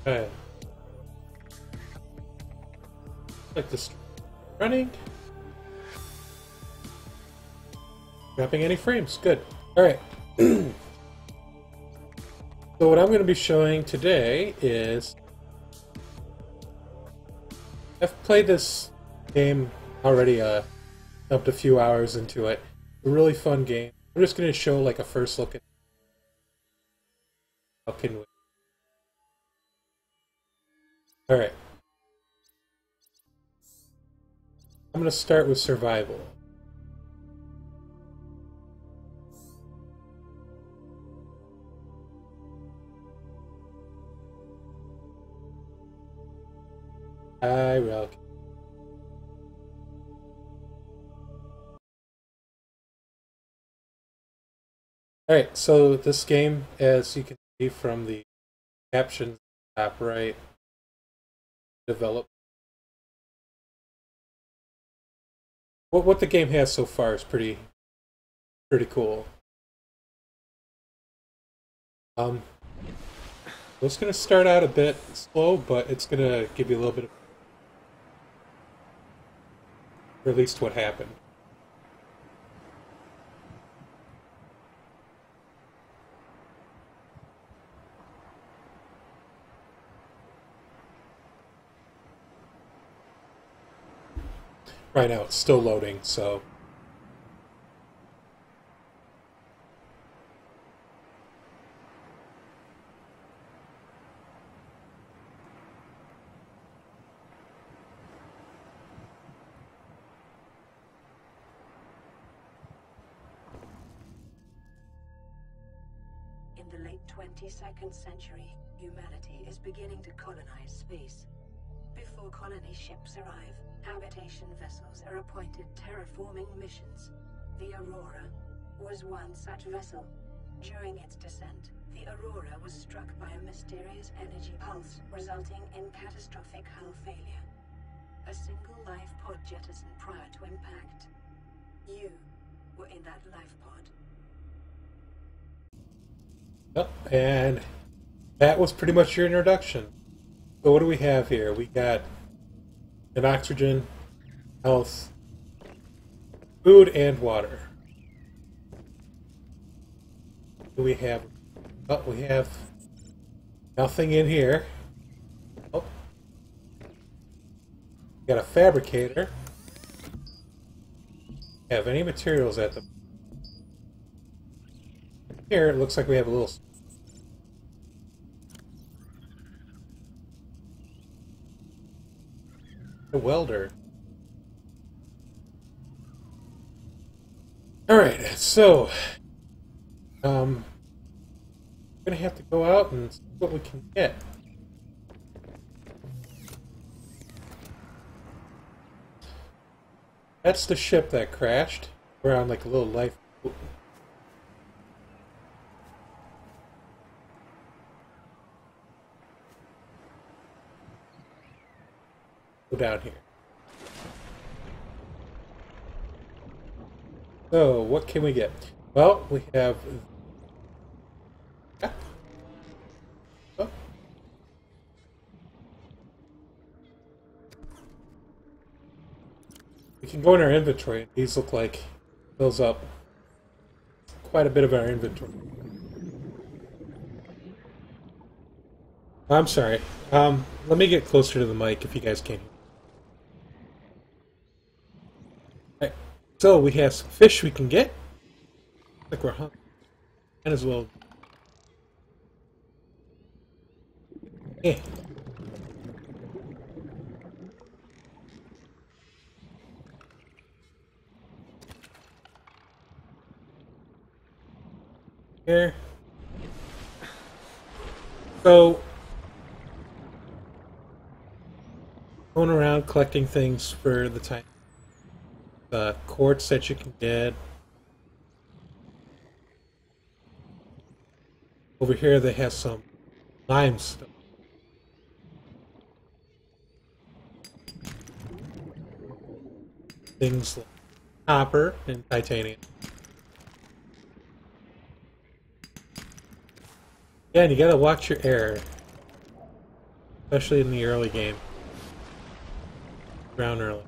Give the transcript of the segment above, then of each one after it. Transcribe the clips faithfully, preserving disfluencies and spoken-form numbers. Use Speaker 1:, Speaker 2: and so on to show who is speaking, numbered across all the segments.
Speaker 1: Okay. Like this running. Dropping any frames. Good. Alright. So what I'm going to be showing today is I've played this game already, uh, up a few hours into it. A really fun game. I'm just going to show like a first look at how can we. Alright. I'm going to start with survival. I will. Alright, so this game, as you can see from the captions top right, develop. What what the game has so far is pretty pretty cool. Um, it's going to start out a bit slow, but it's going to give you a little bit of, or at least what happened. Right now it's still loading, so
Speaker 2: in the late twenty-second century, humanity is beginning to colonize space. Before colony ships arrive, habitation vessels are appointed terraforming missions. The Aurora was one such vessel. During its descent, the Aurora was struck by a mysterious energy pulse, resulting in catastrophic hull failure. A single life pod jettisoned prior to impact. You were in that life pod.
Speaker 1: Yep, and that was pretty much your introduction. So what do we have here? We got an oxygen, health, food, and water. What do we have? Oh, we have nothing in here. Oh. We got a fabricator. Have any materials at the here? It looks like we have a little. A welder. Alright, so um we're gonna have to go out and see what we can get. That's the ship that crashed. We're on like a little life. Go down here. So, what can we get? Well, we have. Yeah. Oh. We can go in our inventory. These look like fills up quite a bit of our inventory. I'm sorry. Um, let me get closer to the mic if you guys can hear. Right. So we have some fish we can get. Like we're hungry. Might as well. Hey. Here. So going around collecting things for the time. Uh, quartz that you can get. Over here they have some limestone. Things like copper and titanium. Yeah, and you gotta watch your air. especially in the early game. Drown early.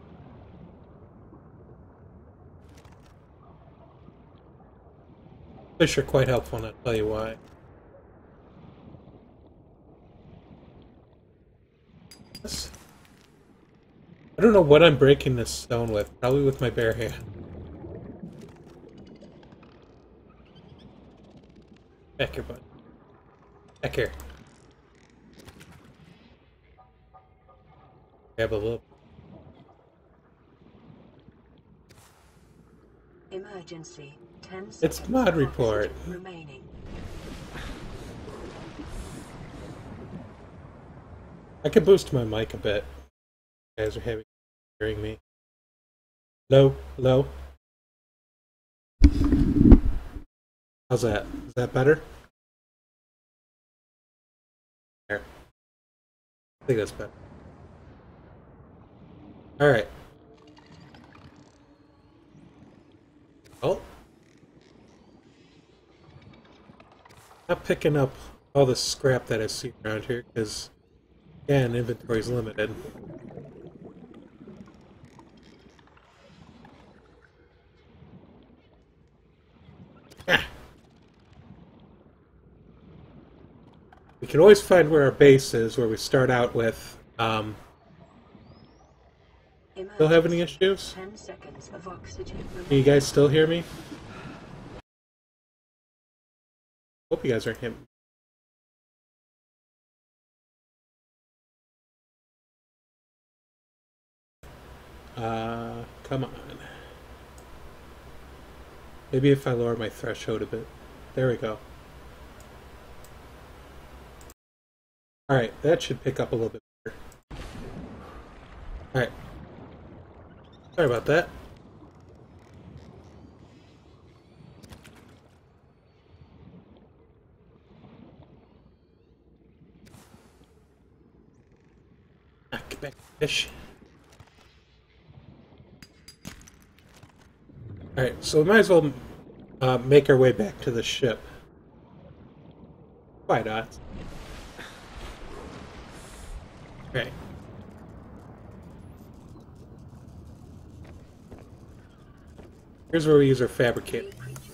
Speaker 1: Fish are quite helpful, and I'll tell you why. This, I don't know what I'm breaking this stone with. Probably with my bare hand. Back here, bud. Back here. Grab a little.
Speaker 2: Emergency. Ten seconds.
Speaker 1: It's mod report.
Speaker 2: Remaining.
Speaker 1: I could boost my mic a bit. You guys are having hearing me. Hello? Hello? How's that? Is that better? There. I think that's better. Alright. Oh. Not picking up all the scrap that I see around here, because, again, inventory's limited. Ah. We can always find where our base is, where we start out with. Um, still have any issues?
Speaker 2: Ten seconds of oxygen.
Speaker 1: Can you guys still hear me? Hope you guys aren't hitting. Uh, come on. Maybe if I lower my threshold a bit. There we go. Alright, that should pick up a little bit better. Alright. Sorry about that. Ah, get back, fish. Alright, so we might as well uh, make our way back to the ship. Why not? Okay. Here's where we use our fabricator.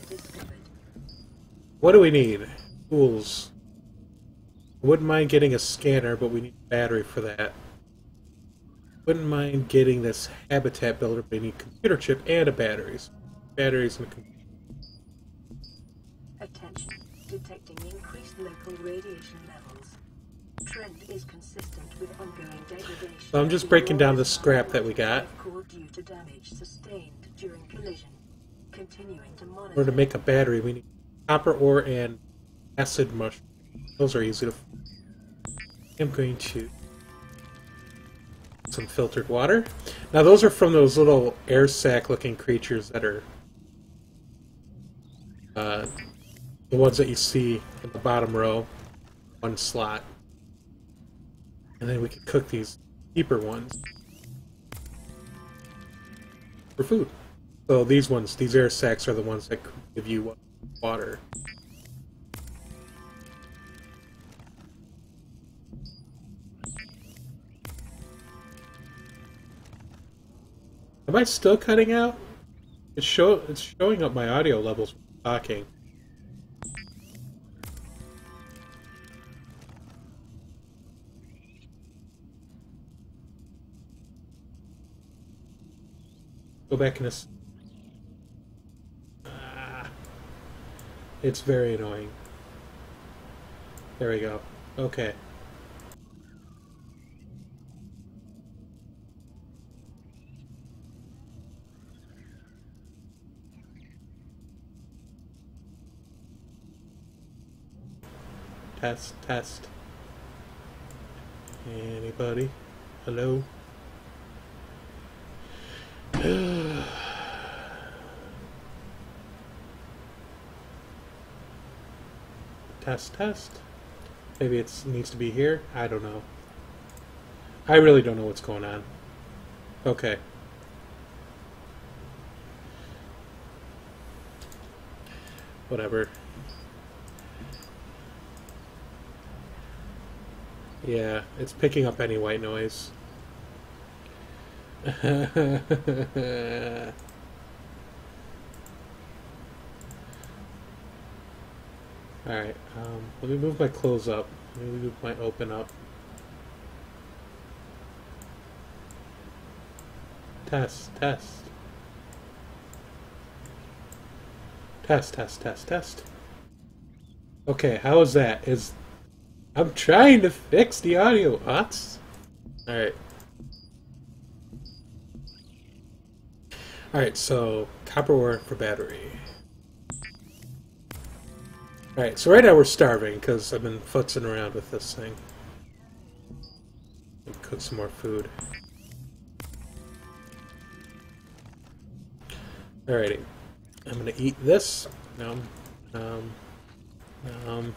Speaker 1: What do we need? Tools. I wouldn't mind getting a scanner, but we need a battery for that. Wouldn't mind getting this habitat builder, but we need a computer chip and a batteries. Batteries and a computer.
Speaker 2: Attention. Detecting increased local radiation levels. Trend is consistent with ongoing degradation.
Speaker 1: So I'm just breaking down the scrap that we got.
Speaker 2: Due to damage sustained during collision. Continuing to monitor.
Speaker 1: In order to make a battery, we need copper ore and acid mushroom. Those are easy to find. I'm going to some filtered water. Now those are from those little air sac looking creatures that are uh, the ones that you see in the bottom row, one slot. And then we can cook these deeper ones for food. So these ones, these air sacs are the ones that give you water. Am I still cutting out? It's show it's showing up my audio levels when I'm talking. Go back in this. Ah, it's very annoying. There we go. Okay. Test, test. Anybody? Hello? Test, test. Maybe it needs to be here? I don't know. I really don't know what's going on. Okay. Whatever. Yeah, it's picking up any white noise. Alright, um, let me move my clothes up. Let me move my open up. Test, test. Test, test, test, test. Okay, how is that? Is I'm trying to fix the audio. What? Alright. Alright, so copper ore for battery. Alright, so right now we're starving because I've been futzing around with this thing. Cook some more food. Alrighty. I'm gonna eat this. Um, um, um,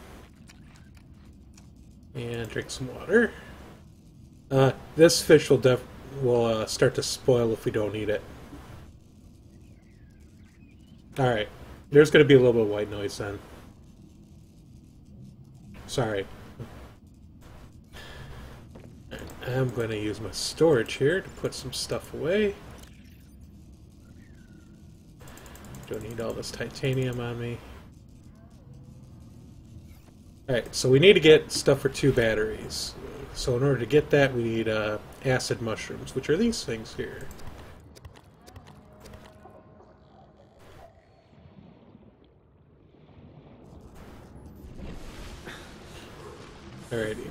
Speaker 1: and drink some water. Uh, this fish will def will uh, start to spoil if we don't eat it. Alright. There's gonna be a little bit of white noise then. Sorry. I'm going to use my storage here to put some stuff away. Don't need all this titanium on me. Alright, so we need to get stuff for two batteries. So in order to get that, we need uh, acid mushrooms, which are these things here. Alrighty.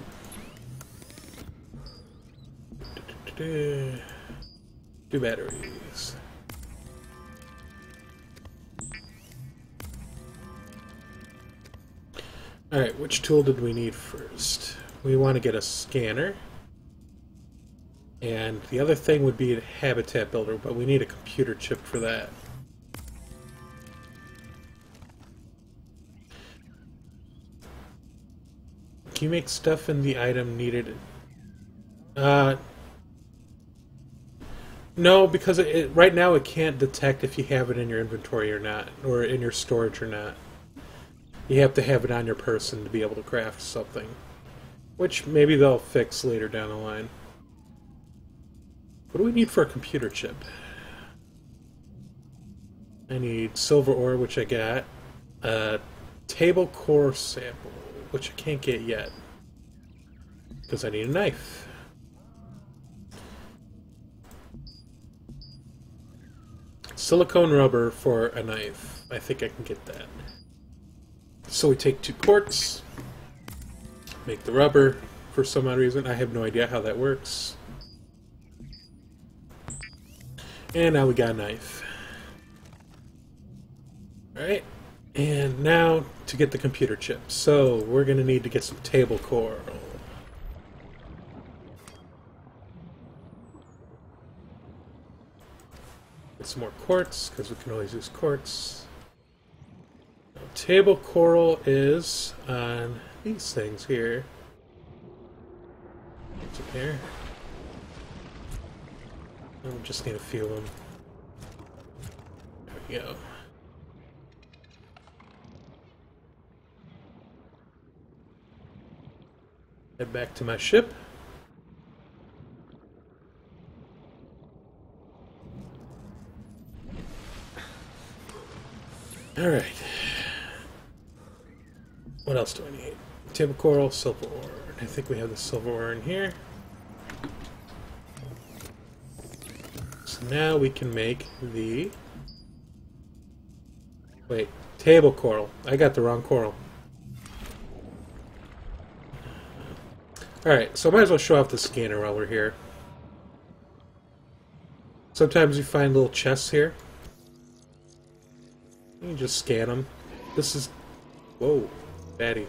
Speaker 1: Two batteries. Alright, which tool did we need first? We want to get a scanner. And the other thing would be a habitat builder, but we need a computer chip for that. Can you make stuff in the item needed? Uh, no, because it, it, right now it can't detect if you have it in your inventory or not, or in your storage or not. You have to have it on your person to be able to craft something, which maybe they'll fix later down the line. What do we need for a computer chip? I need silver ore, which I got. A table core sample, which I can't get yet, because I need a knife. Silicone rubber for a knife. I think I can get that. So we take two quartz, make the rubber for some odd reason. I have no idea how that works. And now we got a knife. Alright, and now to get the computer chip. So we're going to need to get some table coral. Get some more quartz, because we can always use quartz. Now, table coral is on these things here. What's up here? I just need a few of them. There we go. Head back to my ship. Alright. What else do I need? Table coral, silver ore. I think we have the silver ore in here. So now we can make the... Wait, table coral. I got the wrong coral. Alright, so I might as well show off the scanner while we're here. Sometimes you find little chests here. You can just scan them. This is... Whoa, fatty.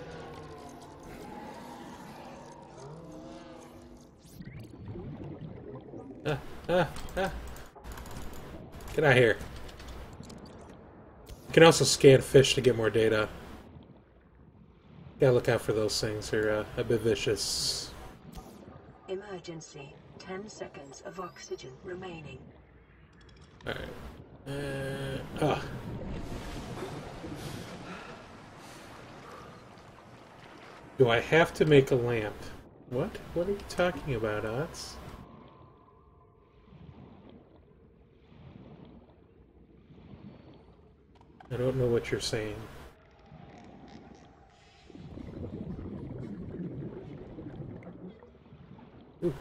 Speaker 1: Ah, ah, ah. Get out of here. You can also scan fish to get more data. Gotta look out for those things. They're uh, a bit vicious.
Speaker 2: Emergency. Ten seconds of oxygen remaining.
Speaker 1: Alright. Uh, ah. Do I have to make a lamp? What? What are you talking about, Ots? I don't know what you're saying. Ooh.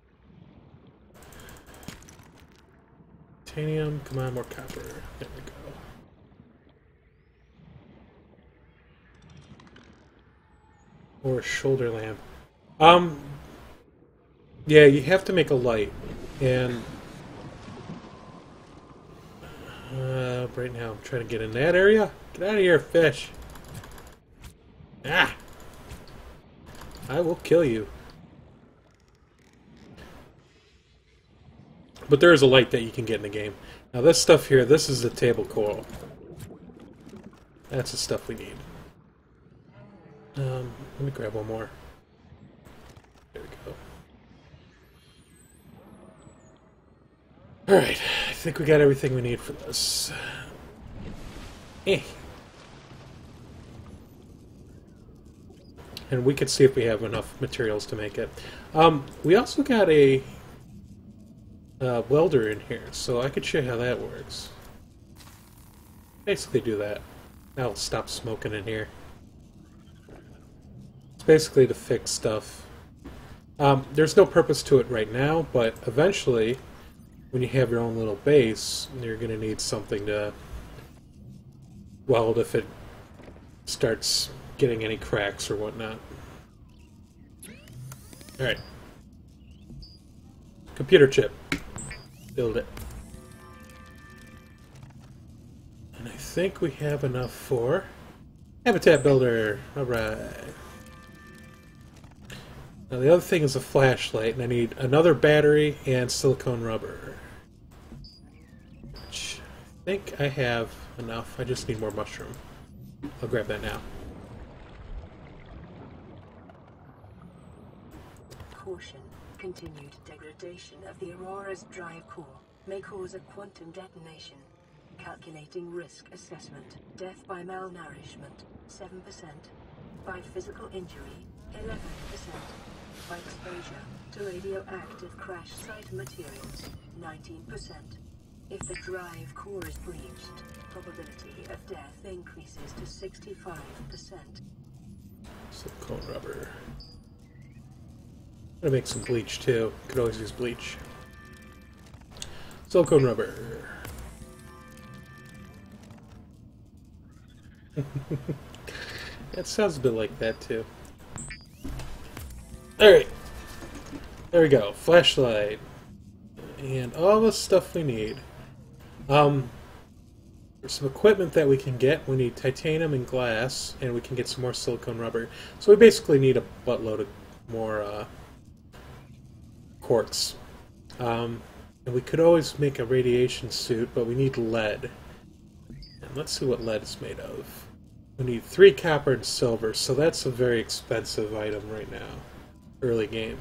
Speaker 1: Titanium, come on, more copper. There we go. Or a shoulder lamp. Um, yeah, you have to make a light. And uh, right now I'm trying to get in that area. Get out of here, fish. Ah! I will kill you. But there is a light that you can get in the game. Now this stuff here, this is the table coral. That's the stuff we need. Um, let me grab one more. There we go. Alright, I think we got everything we need for this. Eh. And we can see if we have enough materials to make it. Um, we also got a uh, welder in here, so I could show you how that works. Basically do that. That'll stop smoking in here. It's basically to fix stuff. Um, there's no purpose to it right now, but eventually, when you have your own little base, you're going to need something to weld if it starts getting any cracks or whatnot. Alright. Computer chip. Build it. And I think we have enough for habitat builder. Alright. Now the other thing is a flashlight, and I need another battery and silicone rubber. Which I think I have enough. I just need more mushroom. I'll grab that now.
Speaker 2: Caution. Continued degradation of the Aurora's drive core may cause a quantum detonation. Calculating risk assessment. Death by malnourishment, seven percent. By physical injury, eleven percent. By exposure to radioactive crash site materials, nineteen percent. If the drive core is breached, probability of death increases to sixty-five percent.
Speaker 1: Silicone rubber. I'm gonna make some bleach too. Could always use bleach. Silicone rubber. That sounds a bit like that too. Alright. There we go. Flashlight. And all the stuff we need. Um, there's some equipment that we can get. We need titanium and glass, and we can get some more silicone rubber. So we basically need a buttload of more uh, quartz. Um, and we could always make a radiation suit, but we need lead. And let's see what lead is made of. We need three copper and silver, so that's a very expensive item right now. Early game.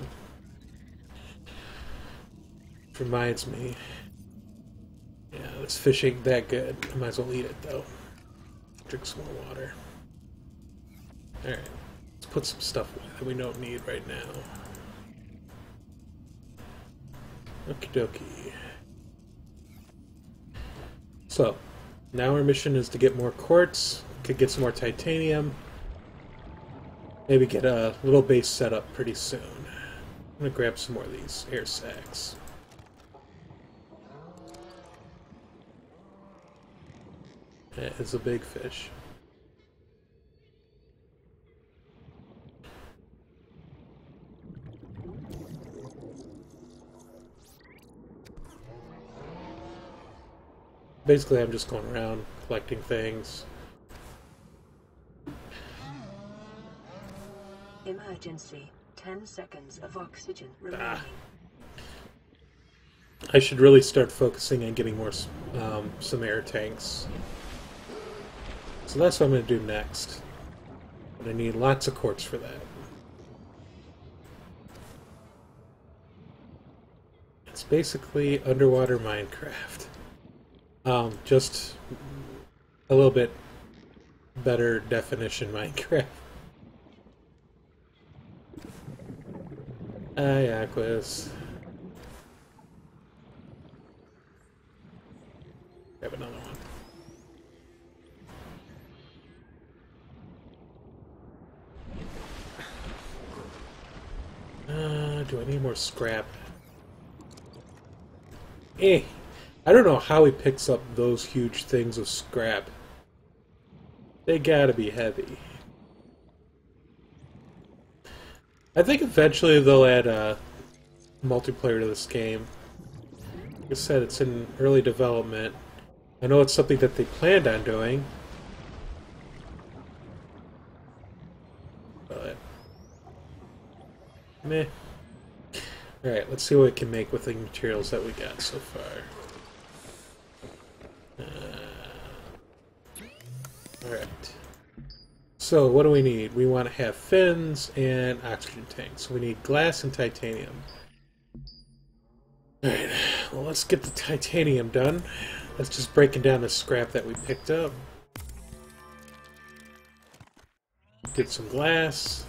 Speaker 1: Reminds me. Yeah, this fish ain't that good. I might as well eat it, though. Drink some more water. Alright. Let's put some stuff away that we don't need right now. Okie dokie. So, now our mission is to get more quartz, could get some more titanium, maybe get a little base set up pretty soon. I'm gonna grab some more of these air sacs. That is a big fish. Basically, I'm just going around collecting things.
Speaker 2: Emergency. Ten seconds of oxygen remaining.
Speaker 1: Ah. I should really start focusing on getting more um, some air tanks. So that's what I'm going to do next. But I need lots of quartz for that. It's basically underwater Minecraft. Um, just a little bit better definition Minecraft. Ah, yeah, quiz. Grab another one. Uh, do I need more scrap? Eh. I don't know how he picks up those huge things of scrap. They gotta be heavy. I think eventually they'll add uh, multiplayer to this game. Like I said, it's in early development. I know it's something that they planned on doing. But... meh. Alright, let's see what we can make with the materials that we got so far. Uh, Alright. So, what do we need? We want to have fins and oxygen tanks. So we need glass and titanium. Alright, well let's get the titanium done. Let's just breaking down the scrap that we picked up. Get some glass.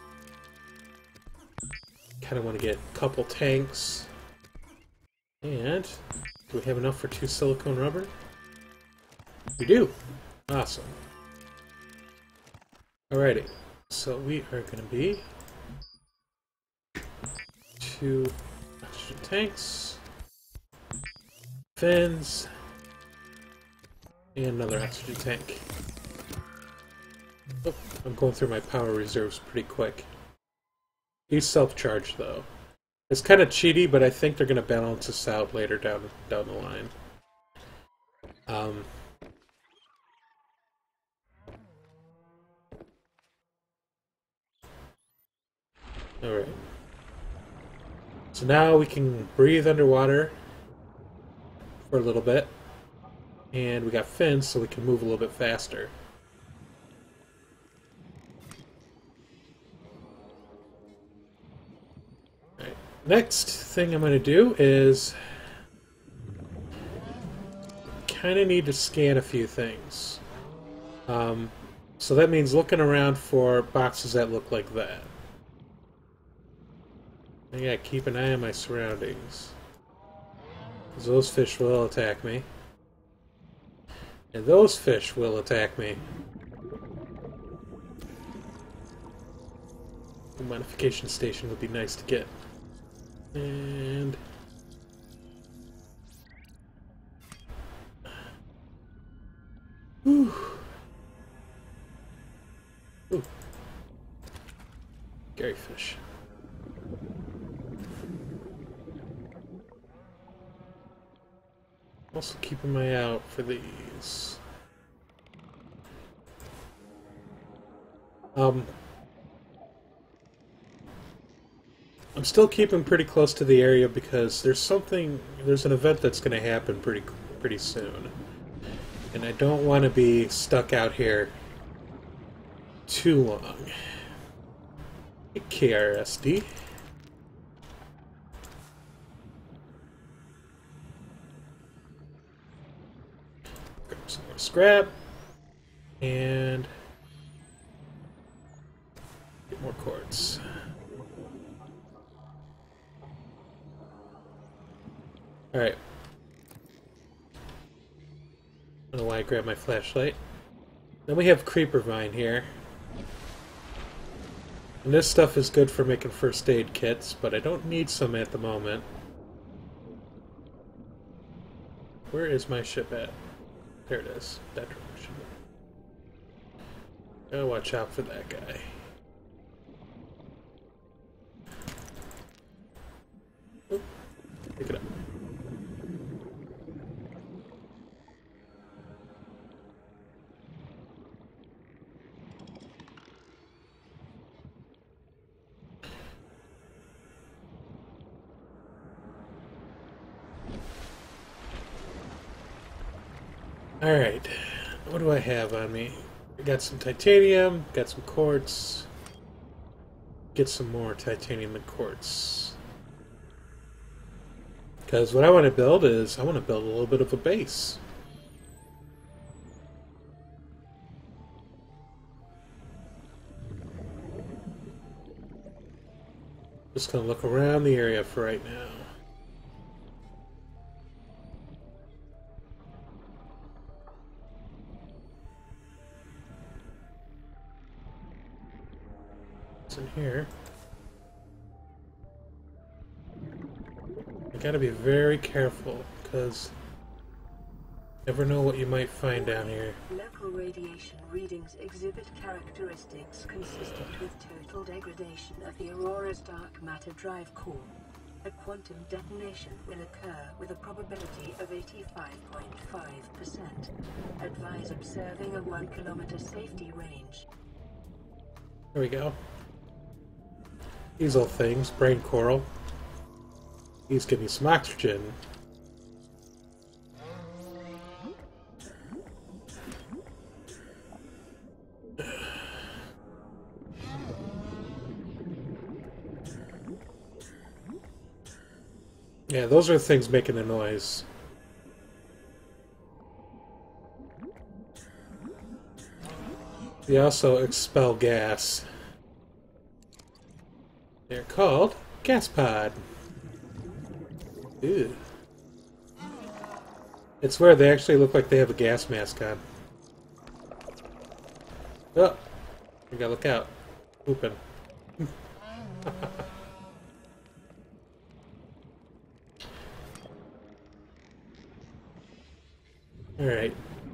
Speaker 1: Kind of want to get a couple tanks. And do we have enough for two silicone rubber? We do. Awesome. Alrighty. So we are going to be two oxygen tanks, fins, and another oxygen tank. Oh, I'm going through my power reserves pretty quick. These self-charge though. It's kind of cheaty, but I think they're going to balance this out later down down the line. Um, Alright. So now we can breathe underwater for a little bit. And we got fins, so we can move a little bit faster. Alright. Next thing I'm going to do is kind of need to scan a few things. Um, so that means looking around for boxes that look like that. I gotta keep an eye on my surroundings, because those fish will attack me. And those fish will attack me. A modification station would be nice to get. And... Whew. Ooh. Gary fish. Also keeping my eye out for these. Um, I'm still keeping pretty close to the area because there's something, there's an event that's going to happen pretty pretty soon. And I don't want to be stuck out here too long. K R S D. Grab some more scrap. And get more quartz. Alright. I don't know why I grabbed my flashlight. Then we have creeper vine here. And this stuff is good for making first aid kits, but I don't need some at the moment. Where is my ship at? There it is. That direction. Gotta watch out for that guy. Oop. Pick it up. Alright, what do I have on me? I got some titanium, got some quartz. Get some more titanium and quartz. Because what I want to build is, I want to build a little bit of a base. Just gonna look around the area for right now. What's in here? I gotta be very careful, because you never know what you might find down here.
Speaker 2: Local radiation readings exhibit characteristics consistent with total degradation of the Aurora's dark matter drive core. A quantum detonation will occur with a probability of eighty-five point five percent. Advise observing a one kilometer safety range.
Speaker 1: There we go. These little things, brain coral. These give me some oxygen. Yeah, those are the things making the noise. They also expel gas. They're called gas pod. Ew. It's where they actually look like they have a gas mask on. Oh, you gotta look out. Open. Alright.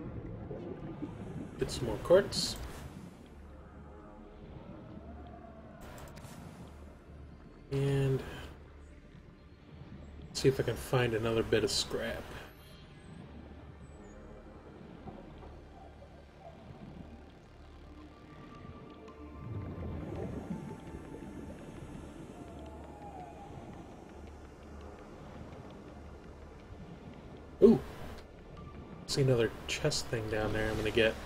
Speaker 1: Get some more quartz. And see if I can find another bit of scrap. Ooh! See another chest thing down there I'm gonna get.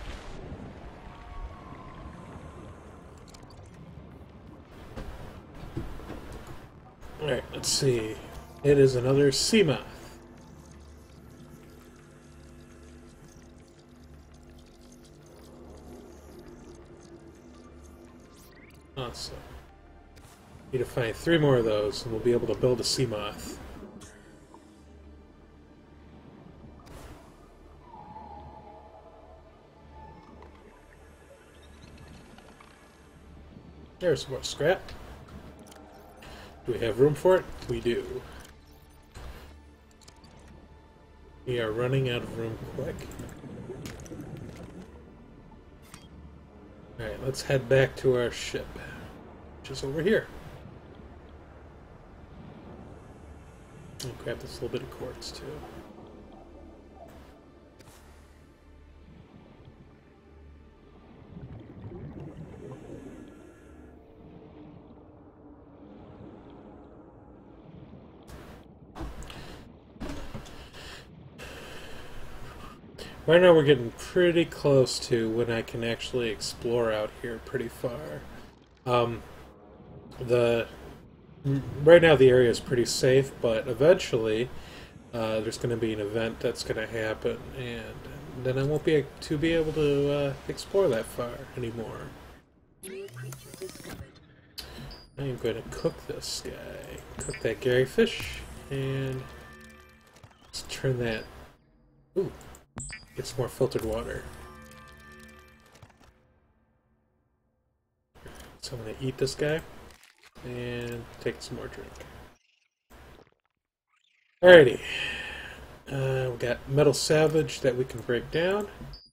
Speaker 1: Alright, let's see. It is another sea moth. Awesome. Need to find three more of those and we'll be able to build a sea moth. There's some more scrap. Do we have room for it? We do. We are running out of room quick. Alright, let's head back to our ship, which is over here. I'll grab this little bit of quartz too. Right now we're getting pretty close to when I can actually explore out here pretty far. Um, the right now the area is pretty safe, but eventually uh, there's going to be an event that's going to happen, and then I won't be able to be able to uh, explore that far anymore. I am going to cook this guy, cook that Gary fish, and let's turn that. Ooh. Get some more filtered water. So I'm going to eat this guy and take some more drink. Alrighty. Uh, we got metal salvage that we can break down.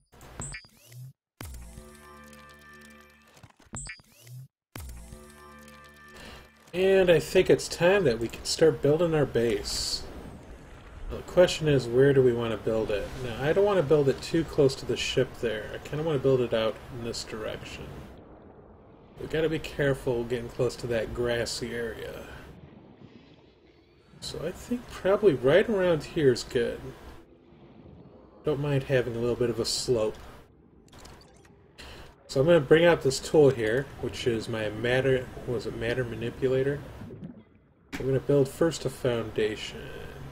Speaker 1: And I think it's time that we can start building our base. Well, the question is, where do we want to build it? Now, I don't want to build it too close to the ship there. I kind of want to build it out in this direction. We've got to be careful getting close to that grassy area. So I think probably right around here is good. Don't mind having a little bit of a slope. So I'm going to bring out this tool here, which is my matter, what was it, matter manipulator. I'm going to build first a foundation.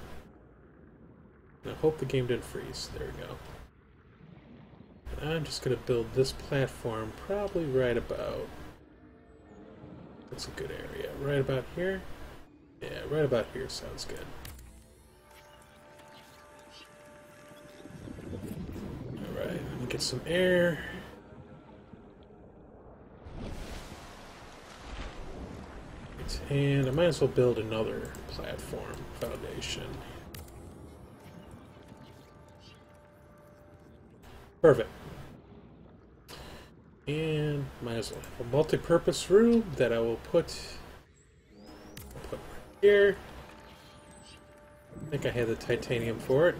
Speaker 1: I hope the game didn't freeze. There we go. I'm just going to build this platform probably right about That's a good area. Right about here? Yeah, right about here sounds good. Alright, let me get some air. And I might as well build another platform foundation. Perfect. And might as well have a multi-purpose room that I will put, I'll put right here. I think I had the titanium for it.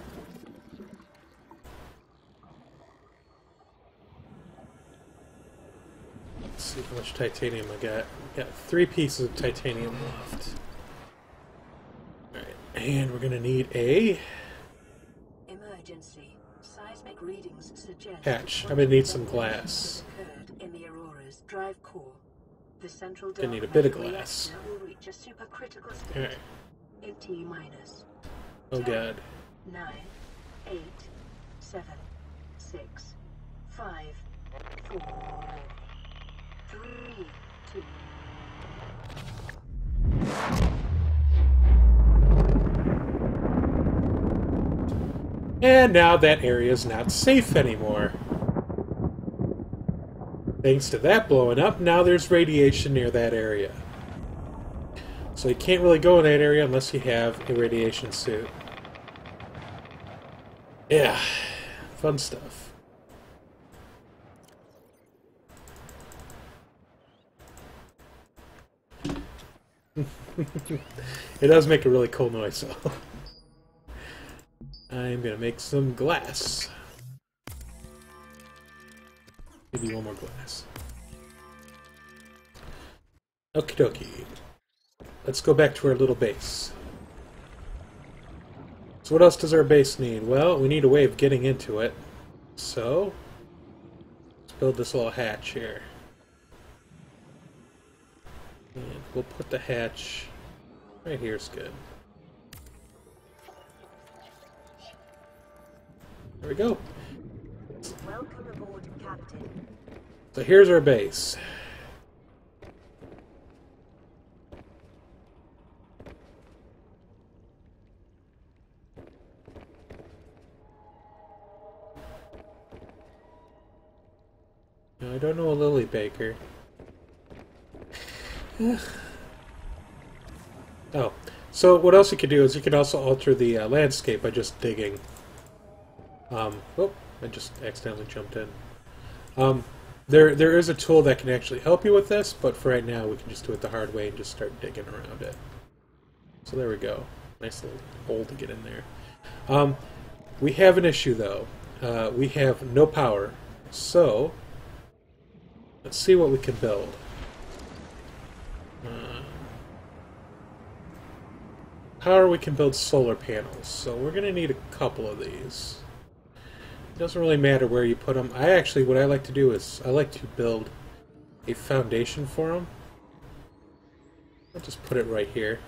Speaker 1: Let's see how much titanium I got. I got three pieces of titanium left. Alright, and we're gonna need a
Speaker 2: Emergency. Seismic readings suggest
Speaker 1: hatch. I'm gonna need some glass.
Speaker 2: in the Aurora's drive core. The central
Speaker 1: Gonna need a bit of glass.
Speaker 2: will reach a supercritical state.
Speaker 1: Alright.
Speaker 2: in T minus.
Speaker 1: Oh god.
Speaker 2: Nine, eight, seven, six, five, four, three, two.
Speaker 1: And now that area is not safe anymore. Thanks to that blowing up, now there's radiation near that area. So you can't really go in that area unless you have a radiation suit. Yeah, fun stuff. It does make a really cool noise, though. I'm gonna make some glass. Maybe one more glass. Okie dokie. Let's go back to our little base. So what else does our base need? Well, we need a way of getting into it. So, let's build this little hatch here. And we'll put the hatch right here is good. There we go.
Speaker 2: Welcome aboard, Captain.
Speaker 1: So here's our base. Now, I don't know a Lily Baker. Oh, so what else you could do is you can also alter the uh, landscape by just digging. Um, oh, I just accidentally jumped in. Um, there, there is a tool that can actually help you with this, but for right now we can just do it the hard way and just start digging around it. So there we go. Nice little hole to get in there. Um, we have an issue though. Uh, we have no power, so let's see what we can build. Uh, power, we can build solar panels, so we're going to need a couple of these. It doesn't really matter where you put them. I actually, what I like to do is, I like to build a foundation for them. I'll just put it right here.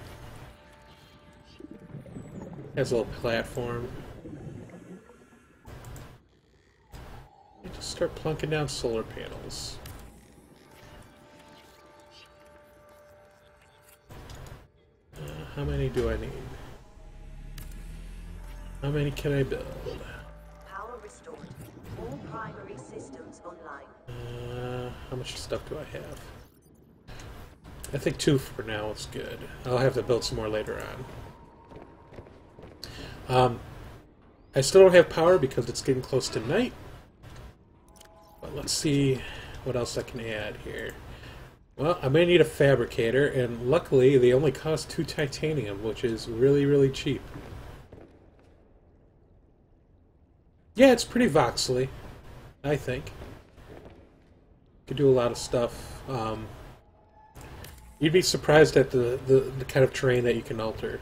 Speaker 1: It has a little platform. And just start plunking down solar panels. Uh, how many do I need? How many can I build?
Speaker 2: Power restored. All primary systems online.
Speaker 1: Uh, how much stuff do I have? I think two for now is good. I'll have to build some more later on. Um, I still don't have power because it's getting close to night. But let's see what else I can add here. Well, I may need a fabricator, and luckily they only cost two titanium, which is really, really cheap. Yeah, it's pretty voxely, I think. Could do a lot of stuff. Um, you'd be surprised at the, the, the kind of terrain that you can alter.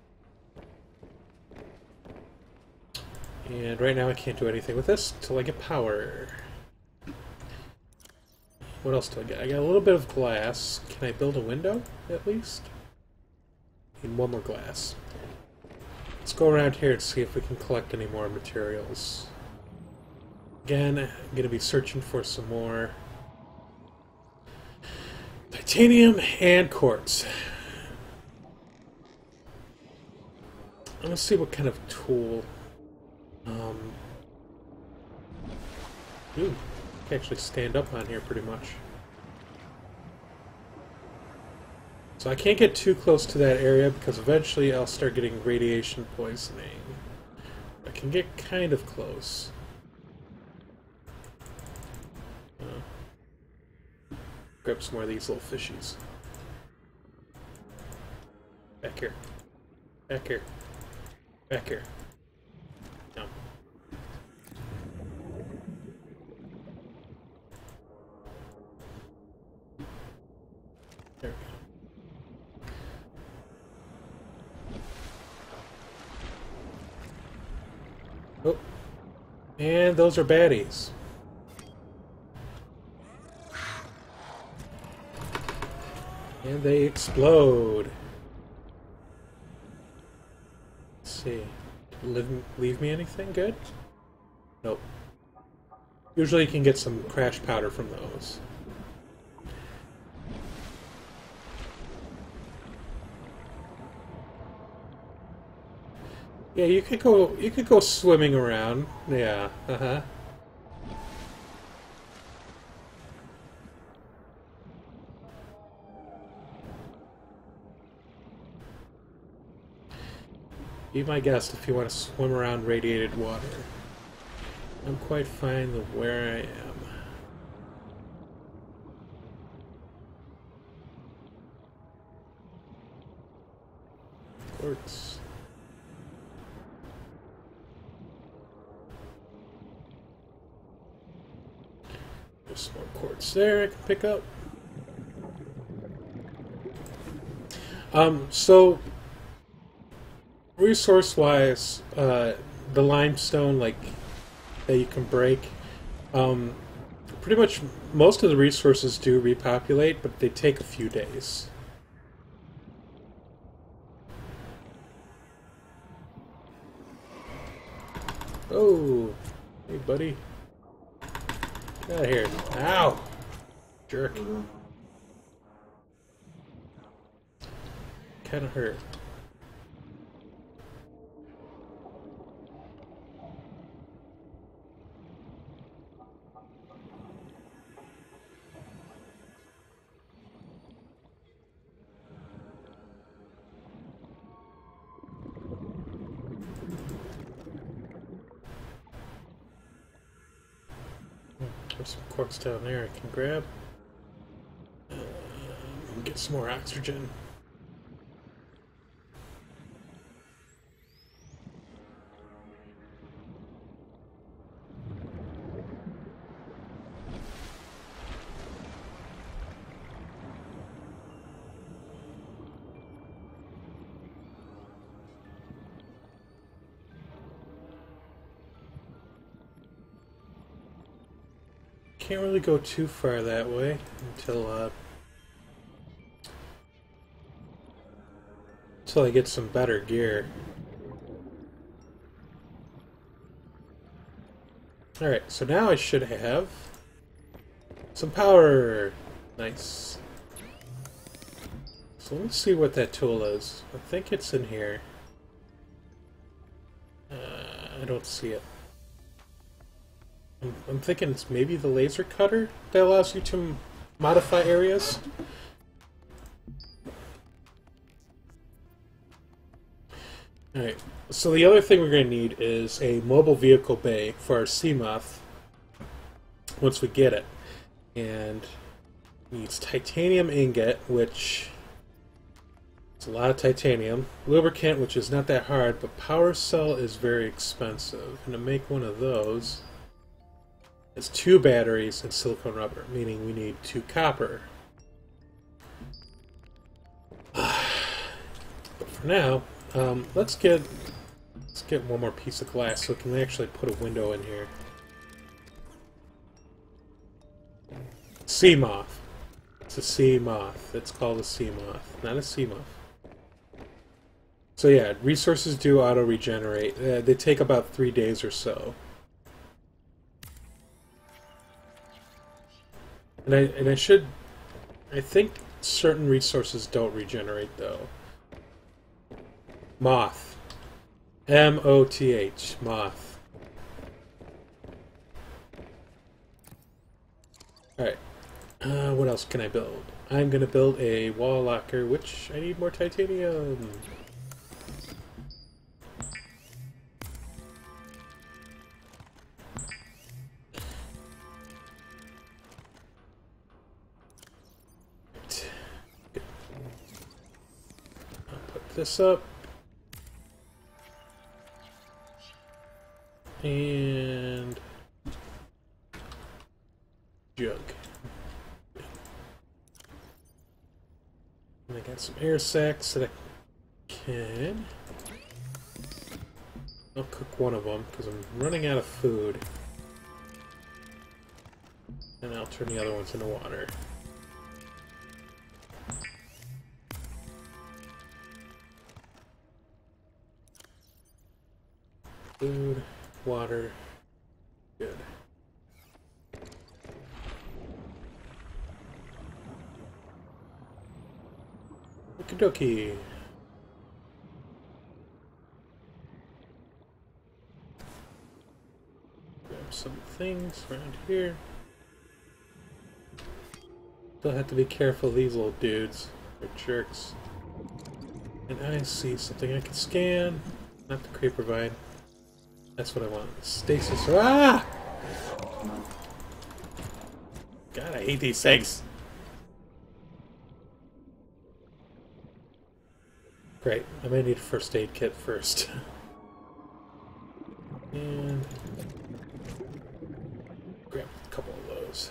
Speaker 1: And right now I can't do anything with this until I get power. What else do I get? I got a little bit of glass. Can I build a window, at least? Need one more glass. Let's go around here and see if we can collect any more materials. Again, I'm going to be searching for some more Titanium and quartz. Let's see what kind of tool. Um, ooh, I can actually stand up on here pretty much. So I can't get too close to that area because eventually I'll start getting radiation poisoning. I can get kind of close. Uh, grab some more of these little fishies. Back here. Back here. Back here. No. There we go. Oh. And those are baddies. And they explode. See. Leave, leave me anything good? Nope. Usually you can get some crash powder from those. Yeah, you could go you could go swimming around. Yeah, uh-huh. Be my guest if you want to swim around radiated water. I'm quite fine with where I am. Quartz. There's some more quartz there I can pick up. Um, so resource-wise, uh, the limestone, like, that you can break, um, pretty much most of the resources do repopulate, but they take a few days. Oh, hey buddy. Get out of here. Ow! Jerk. Kinda hurt. There's some quartz down there I can grab. Uh, get some more oxygen. Can't really go too far that way until uh, until I get some better gear. Alright, so now I should have some power. Nice. So let's see what that tool is. I think it's in here. Uh, I don't see it. I'm thinking it's maybe the laser cutter that allows you to modify areas. Alright, so the other thing we're going to need is a mobile vehicle bay for our Seamoth once we get it. And it needs titanium ingot, which is a lot of titanium. Lubricant, which is not that hard, but power cell is very expensive. And to make one of those, it's two batteries and silicone rubber, meaning we need two copper. But for now, um, let's get let's get one more piece of glass so we can actually put a window in here. Seamoth. It's a Seamoth. It's called a Seamoth, not a Seamoth. So yeah, resources do auto-regenerate. Uh, they take about three days or so. And I and I should I think certain resources don't regenerate, though. Moth. M O T H. Moth. Alright. Uh, what else can I build? I'm going to build a wall locker, which I need more titanium. This up and jug. And I got some air sacs that I can. I'll cook one of them because I'm running out of food, and I'll turn the other ones into water. Food, water, good. Okie dokie. Grab some things around here. Still have to be careful of these little dudes. They're jerks. And I see something I can scan. Not the creeper vine. That's what I want. Stasis. Ah! God, I hate these things. Great. I may need a first aid kit first. And grab a couple of those.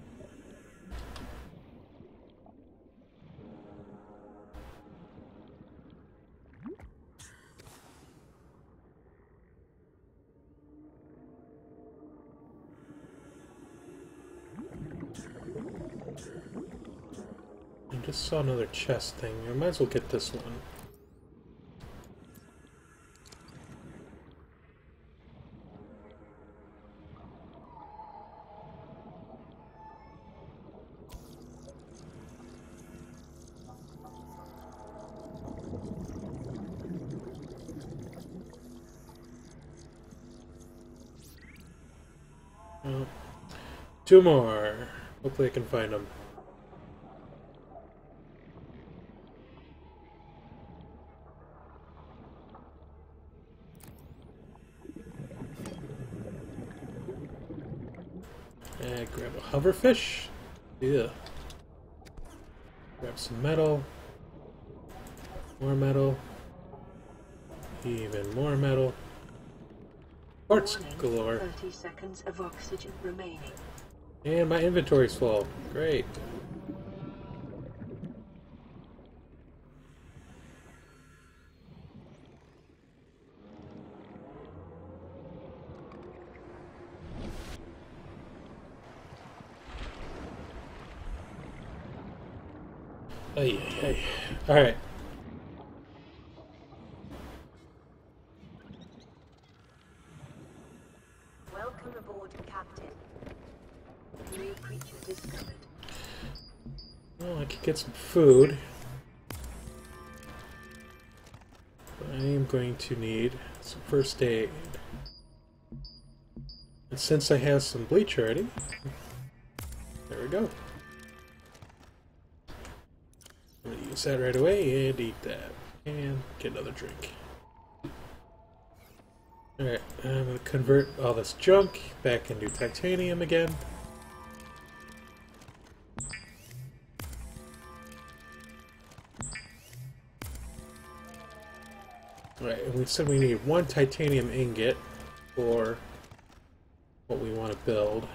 Speaker 1: I just saw another chest thing. I might as well get this one. Well, two more. Hopefully I can find them. And grab a hoverfish. Yeah. Grab some metal. More metal. Even more metal. Parts galore.
Speaker 2: thirty seconds of oxygen remaining.
Speaker 1: And my inventory's full. Great. Ay, ay, ay. All right.
Speaker 2: Welcome aboard, Captain. New creature discovered.
Speaker 1: Well, I could get some food. But I am going to need some first aid. And since I have some bleach already, there we go. I'm going to use that right away and eat that. And get another drink. Alright, I'm going to convert all this junk back into titanium again. Right, and we said we need one titanium ingot for what we want to build.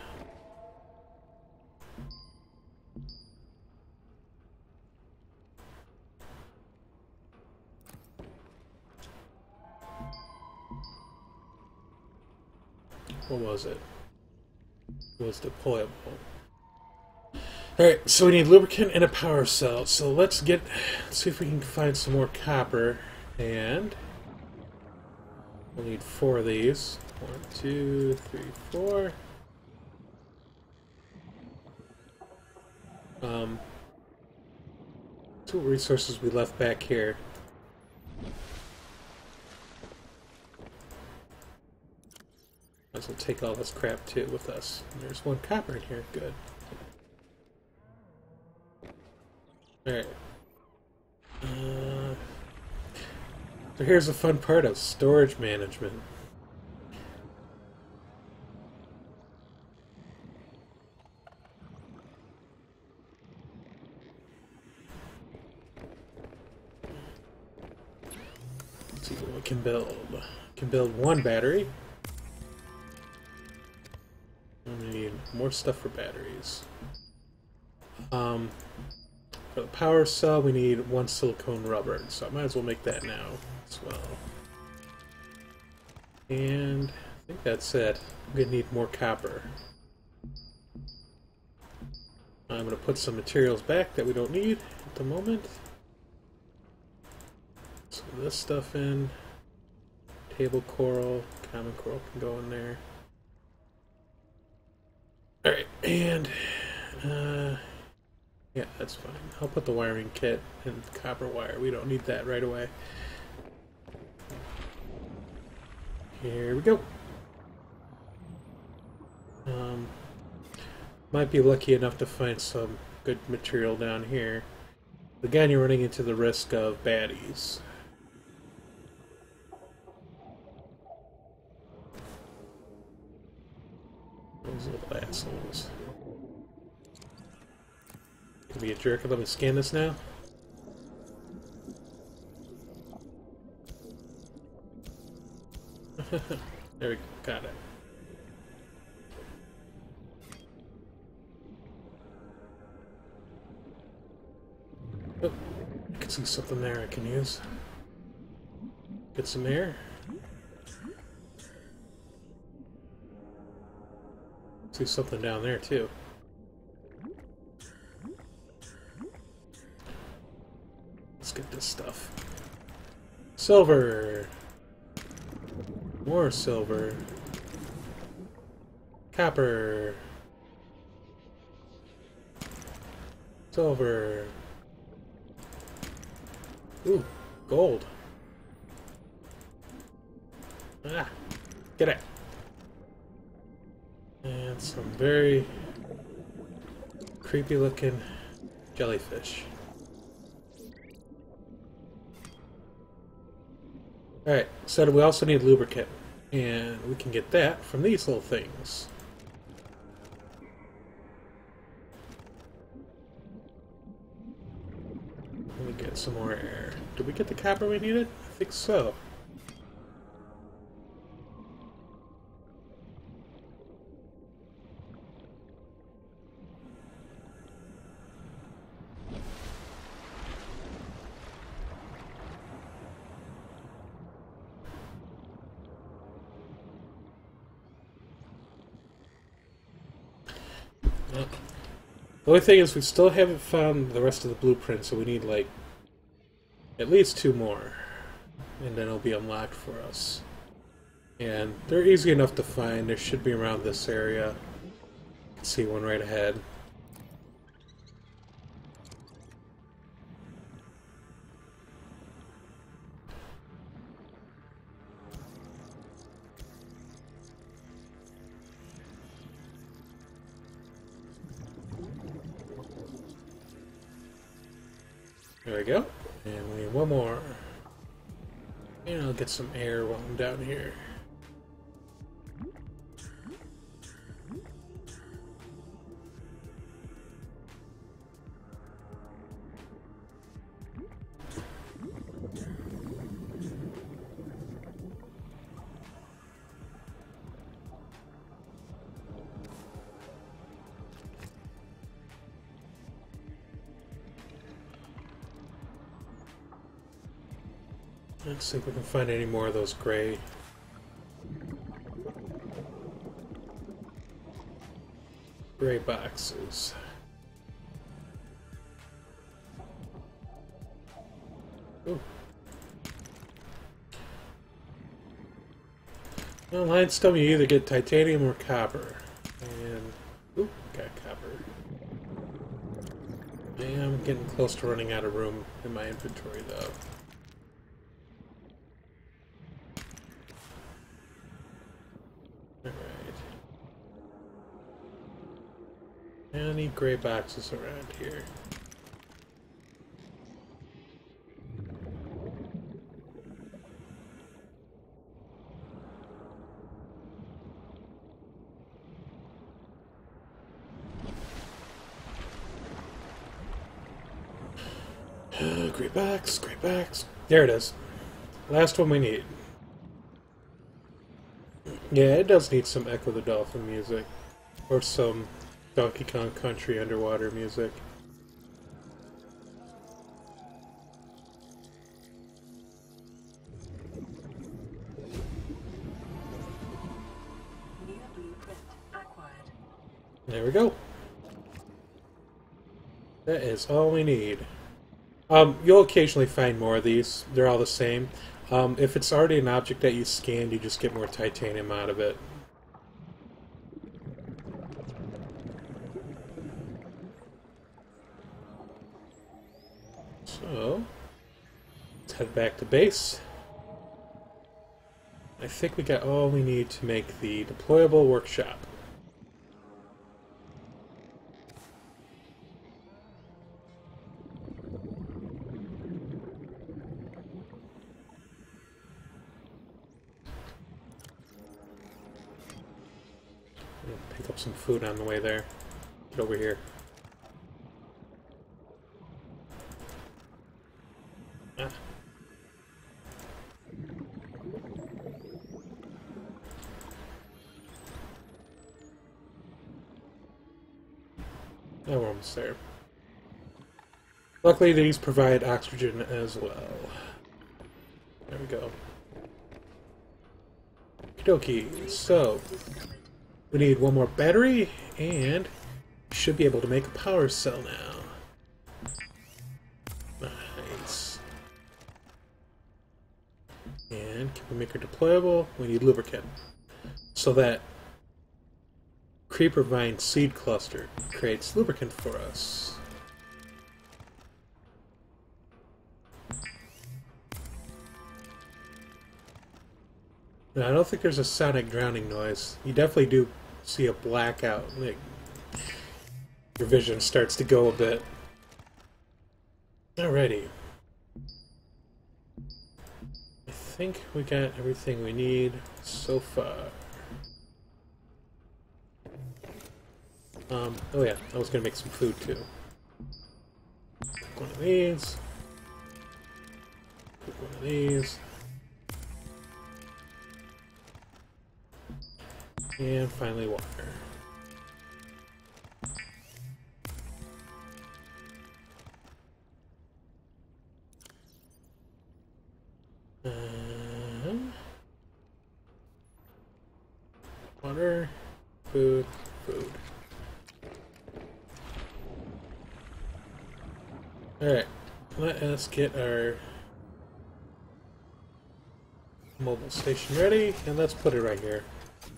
Speaker 1: What was it? It was deployable. Alright, so we need lubricant and a power cell. So let's get, let's see if we can find some more copper. And we'll need four of these. One, two, three, four. Um, See what resources we left back here. Might as well take all this crap too with us. And there's one copper in here. Good. Alright. Uh, so here's the fun part of storage management. Let's see what we can build. We can build one battery. We need more stuff for batteries. Um, for the power cell, we need one silicone rubber, so I might as well make that now as well. And I think that's it. I'm gonna need more copper. I'm gonna put some materials back that we don't need at the moment. So this stuff in. Table coral, common coral can go in there. Alright, and uh, yeah, that's fine. I'll put the wiring kit and copper wire. We don't need that right away. Here we go. Um, might be lucky enough to find some good material down here. Again, you're running into the risk of baddies. Those little assholes. Gonna be a jerk. Let me scan this now. There we go. Got it. Oh, I can see something there I can use. Get some air. See something down there too. Let's get this stuff. Silver. More silver. Copper. Silver. Ooh, gold. Ah, get it. And some very creepy looking jellyfish. Alright, so we also need lubricant. And we can get that from these little things. Let me get some more air. Did we get the copper we needed? I think so. The only thing is we still haven't found the rest of the blueprints, so we need like at least two more, and then it'll be unlocked for us. And they're easy enough to find. They should be around this area. You can see one right ahead. There we go. And we need one more. And I'll get some air while I'm down here. Let's see if we can find any more of those gray gray boxes. Ooh. Well, limestone, you either get titanium or copper. And ooh, got copper. I am getting close to running out of room in my inventory, though. Alright. Any gray boxes around here? Uh, great box, great box. There it is. Last one we need. Yeah, it does need some Echo the Dolphin music. Or some Donkey Kong Country underwater music.
Speaker 2: New blueprint acquired.
Speaker 1: There we go. That is all we need. Um, you'll occasionally find more of these. They're all the same. Um, if it's already an object that you scanned, you just get more titanium out of it. So, let's head back to base. I think we got all we need to make the deployable workshop. Pick up some food on the way there. Get over here. Ah. Now we're almost there. Luckily, these provide oxygen as well. There we go. Okie dokie. So, we need one more battery, and we should be able to make a power cell now. Nice. And can we make her deployable? We need lubricant. So that creeper vine seed cluster creates lubricant for us. Now, I don't think there's a sonic drowning noise. You definitely do see a blackout. Like, your vision starts to go a bit. Alrighty. I think we got everything we need so far. Um, oh yeah, I was gonna make some food too. Pick one of these. Pick one of these. And finally water. Um, water, food, food. Alright, let us get our mobile station ready, and let's put it right here.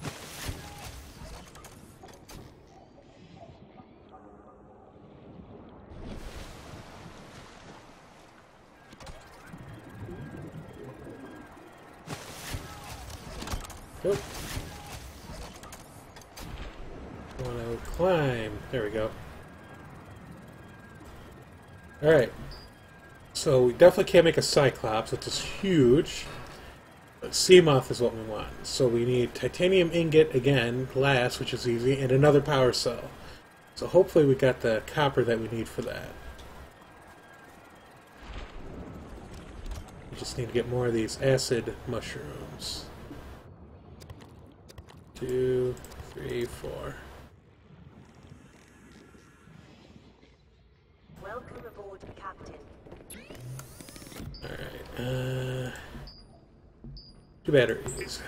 Speaker 1: Nope. I want to climb. There we go. Alright. So we definitely can't make a Cyclops, which is huge. But Seamoth is what we want. So we need titanium ingot again, glass, which is easy, and another power cell. So hopefully we got the copper that we need for that. We just need to get more of these acid mushrooms. Two, three, four.
Speaker 2: Welcome aboard, Captain.
Speaker 1: Alright, uh... two batteries.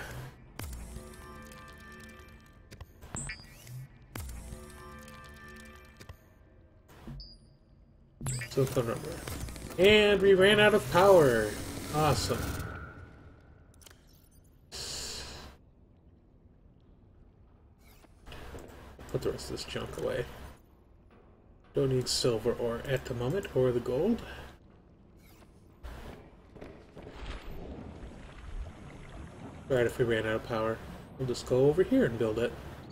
Speaker 1: Silicone rubber. And we ran out of power. Awesome. Put the rest of this junk away. Don't need silver ore at the moment, or the gold. Alright, if we ran out of power, we'll just go over here and build it.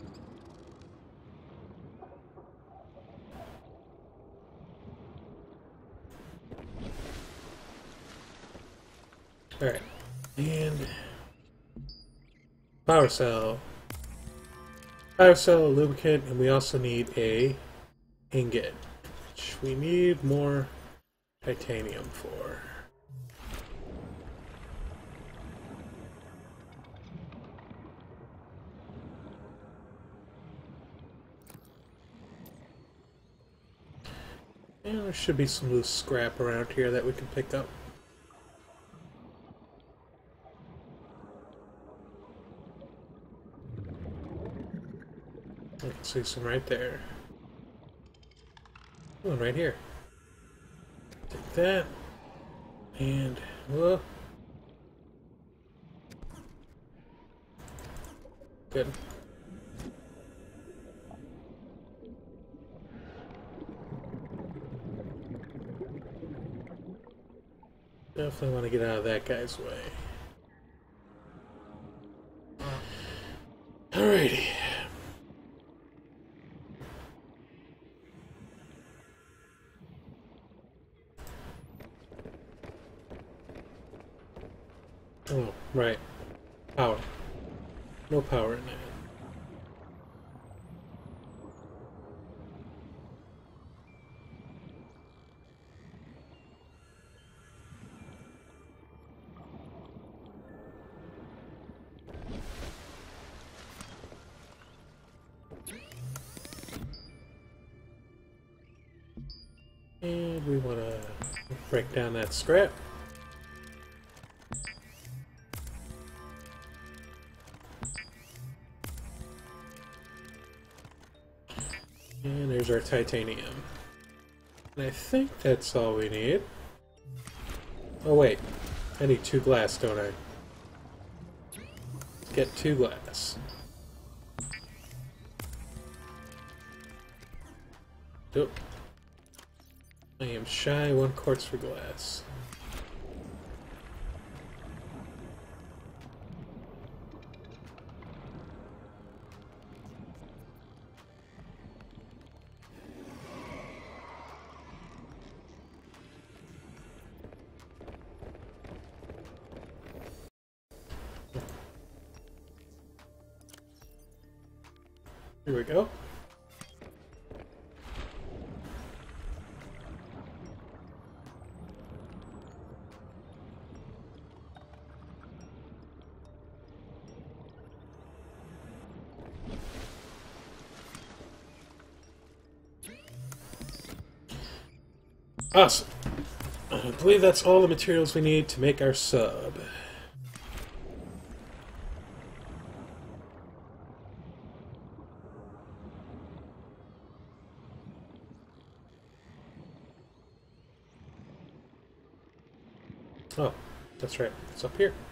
Speaker 1: Alright, and power cell. Power cell, lubricant, and we also need a ingot, which we need more titanium for. And there should be some loose scrap around here that we can pick up. I can see some right there. One right here. Take that. And, whoa. Good. Definitely want to get out of that guy's way. Alrighty. Oh, right. Power. No power in there. And we want to break down that scrap. And there's our titanium. And I think that's all we need. Oh wait, I need two glass, don't I? Let's get two glass. Oh. I am shy one quartz for glass. Here we go. Awesome. I believe that's all the materials we need to make our sub. Oh, that's right. It's up here.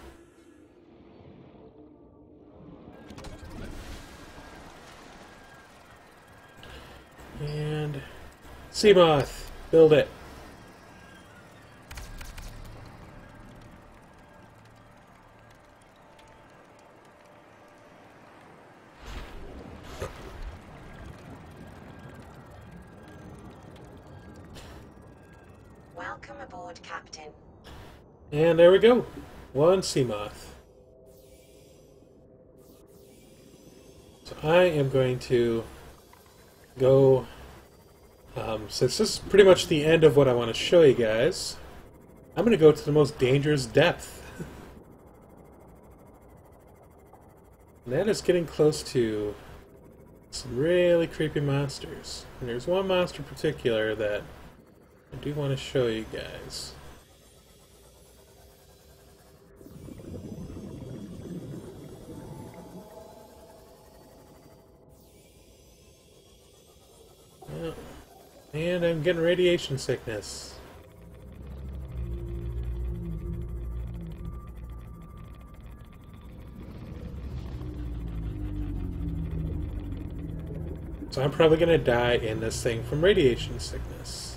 Speaker 1: And Seamoth, build it.
Speaker 2: Welcome aboard, Captain.
Speaker 1: And there we go. One Seamoth. So I am going to go, um, since this is pretty much the end of what I want to show you guys, I'm going to go to the most dangerous depth. And that is getting close to some really creepy monsters. And there's one monster in particular that I do want to show you guys. Oh, and I'm getting radiation sickness. So I'm probably going to die in this thing from radiation sickness.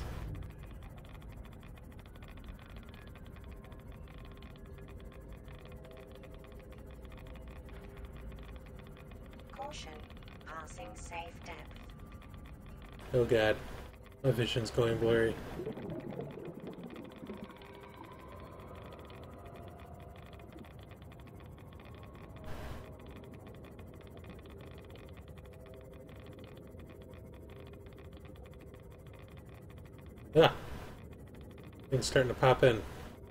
Speaker 2: Caution, passing safe depth.
Speaker 1: Oh god, my vision's going blurry. Ah, things starting to pop in.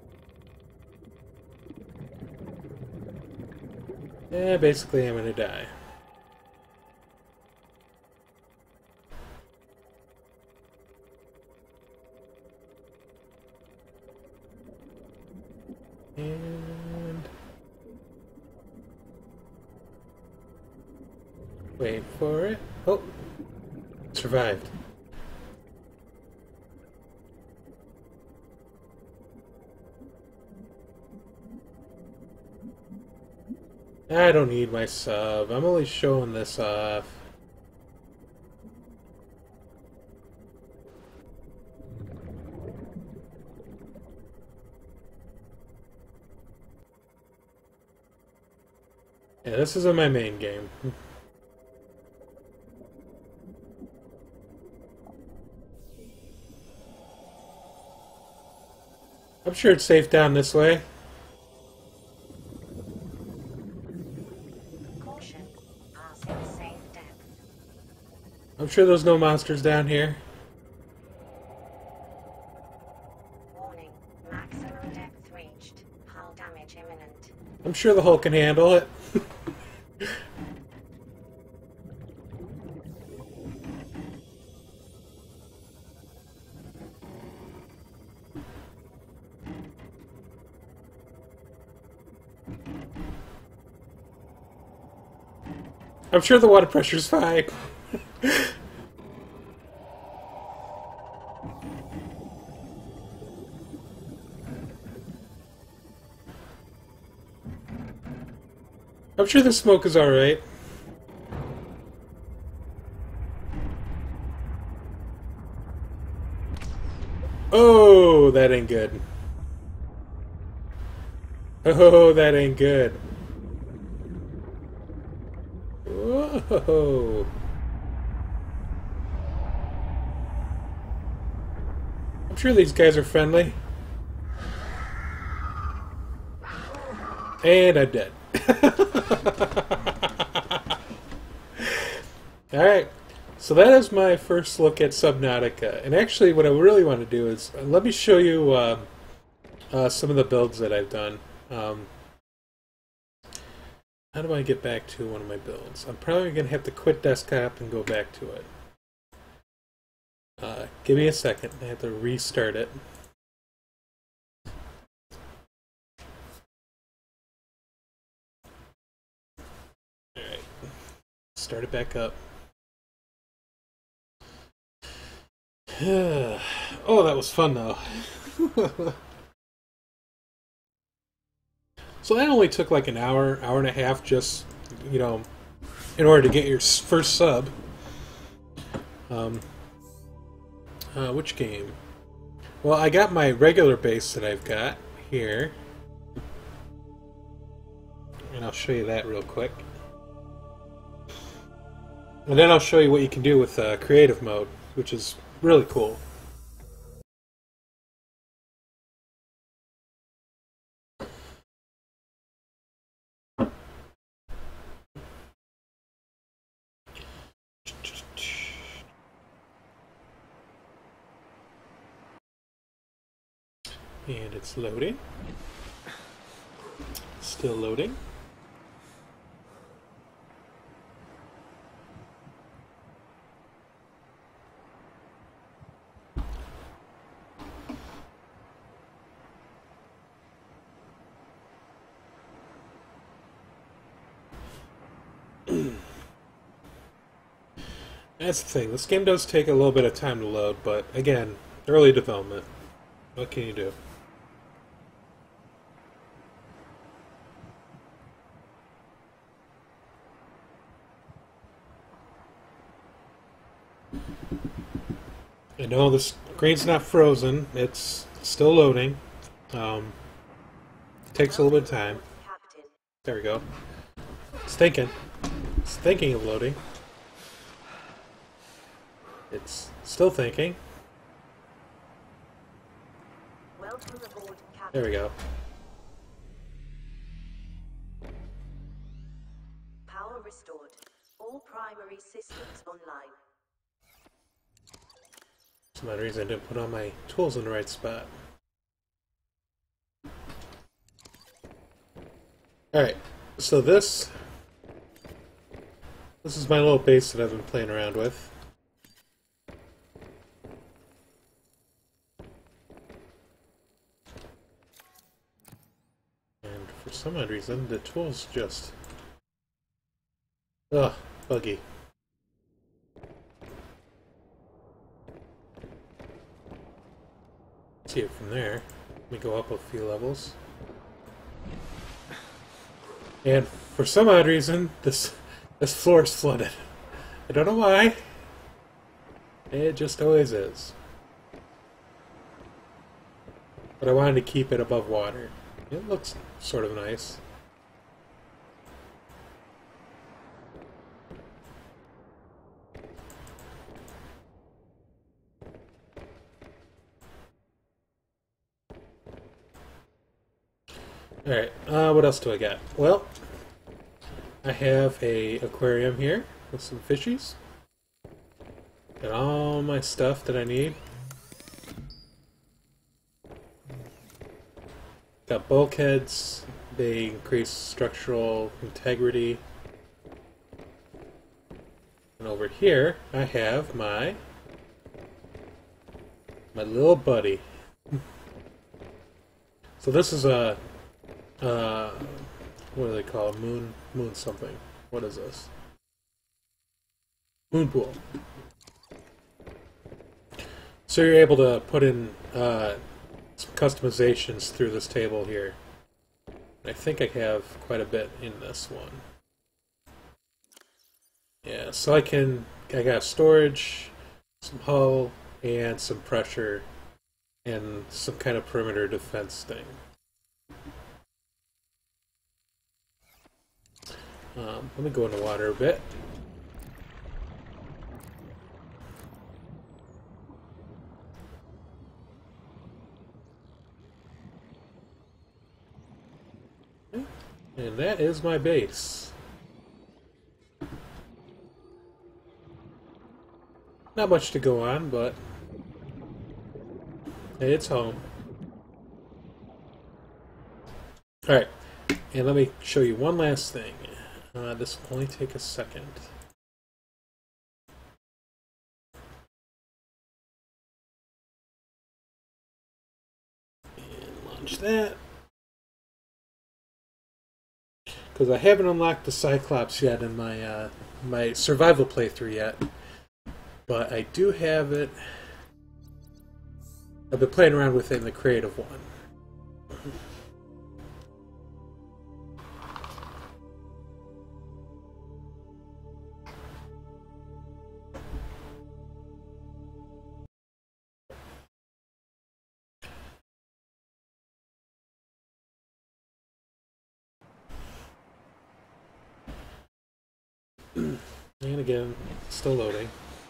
Speaker 1: Yeah, basically I'm gonna die. And wait for it. Oh, survived. I don't need my sub. I'm only showing this off. Yeah, this isn't my main game. I'm sure it's safe down this way.
Speaker 2: Caution, passing safe depth.
Speaker 1: I'm sure there's no monsters down here.
Speaker 2: Warning, maximum depth reached. Hull damage imminent.
Speaker 1: I'm sure the hull can handle it. I'm sure the water pressure's fine. I'm sure the smoke is alright. Oh, that ain't good. Oh, that ain't good. Whoa. I'm sure these guys are friendly. And I'm dead. Alright, so that is my first look at Subnautica. And actually what I really want to do is, uh, let me show you uh, uh, some of the builds that I've done. Um, how do I get back to one of my builds? I'm probably going to have to quit desktop and go back to it. Uh, give me a second, I have to restart it. Alright, start it back up. Oh, that was fun though. So that only took like an hour, hour and a half just, you know, in order to get your first sub. Um, uh, which game? Well, I got my regular base that I've got here. And I'll show you that real quick. And then I'll show you what you can do with uh, creative mode, which is really cool. And it's loading. Still loading. That's the thing. This game does take a little bit of time to load, but again, early development. What can you do? I know the screen's not frozen. It's still loading. Um, it takes a little bit of time. There we go. It's thinking. It's thinking of loading. It's still thinking. There we go.
Speaker 3: Power restored. All primary systems online.
Speaker 1: For some odd reason I didn't put all my tools in the right spot. Alright, so this this is my little base that I've been playing around with. And for some odd reason the tools just ugh, buggy. See it from there. Let me go up a few levels. And for some odd reason, this this floor is flooded. I don't know why. It just always is. But I wanted to keep it above water. It looks sort of nice. Alright, uh, what else do I got? Well, I have a aquarium here with some fishies. Got all my stuff that I need. Got bulkheads. They increase structural integrity. And over here, I have my my little buddy. So this is a Uh, what do they call it? Moon, moon something. What is this? Moon pool. So you're able to put in uh, some customizations through this table here. I think I have quite a bit in this one. Yeah, so I can, I got storage, some hull, and some pressure, and some kind of perimeter defense thing. Um, let me go in the water a bit. And that is my base. Not much to go on, but hey, it's home. Alright, and let me show you one last thing. Uh, this will only take a second. And launch that. Because I haven't unlocked the Cyclops yet in my uh, my survival playthrough yet. But I do have it. I've been playing around with it in the creative one. And again, still loading.